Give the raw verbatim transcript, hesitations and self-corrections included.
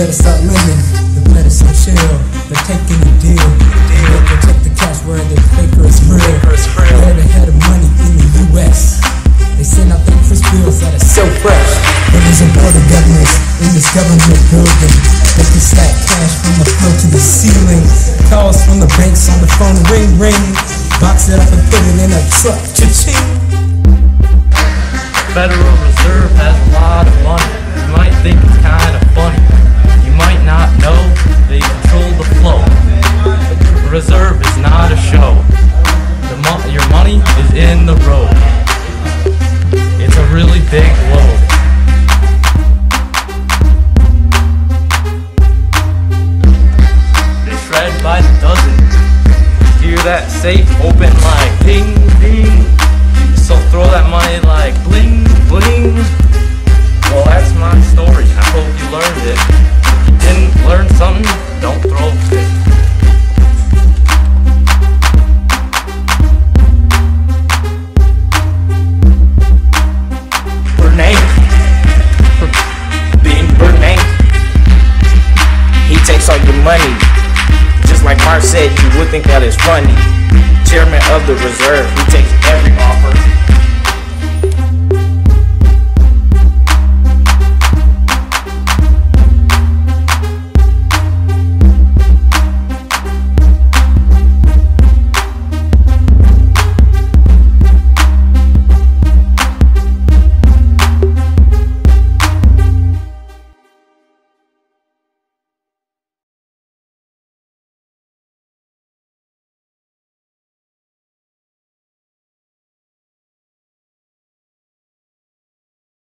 better start lending, the better some chill. They're taking a deal. They protect the cash where the paper is real. They're the head of money in the U S They send out their crisp bills that are so fresh. But there's a board of governors in this government building. They can stack cash from the floor to the ceiling. Calls from the banks on the phone, ring ring. Box it up and put it in a truck, cha-ching. Federal Reserve has a lot of money. You might think it's kind of funny. You might not know they control the flow. The Reserve is not a show. The mo your money is in the road. It's a really big load. They shred by the dozen. Hear that safe open like ding ding. So throw that money like bling bling. Well, that's my story. I hope you learned it. If you didn't learn something, don't throw it. Bernanke, being Bernanke, he takes all your money. Just like Mark said, you would think that is funny. Chairman of the Reserve, he takes every offer.